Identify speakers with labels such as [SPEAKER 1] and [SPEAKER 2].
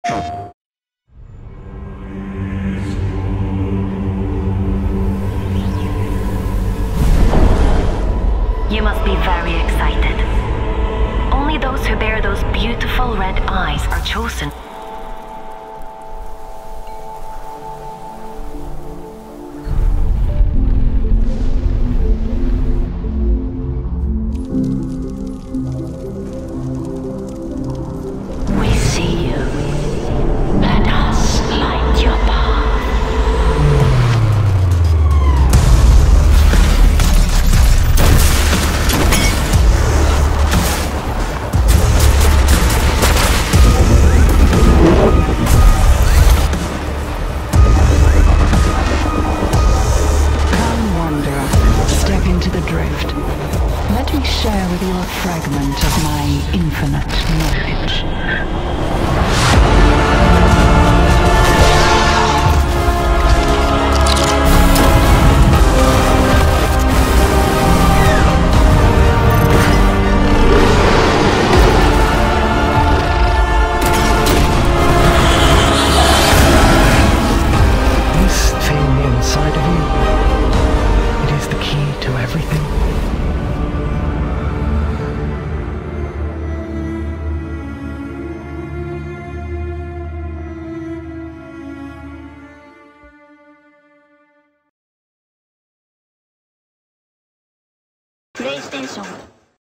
[SPEAKER 1] You must be very excited. Only those who bear those beautiful red eyes are chosen. We see you. Let us light your path. Step into the drift. Let me share with you a fragment of my infinite knowledge.
[SPEAKER 2] This thing inside of you, it is the key to everything.
[SPEAKER 3] PlayStation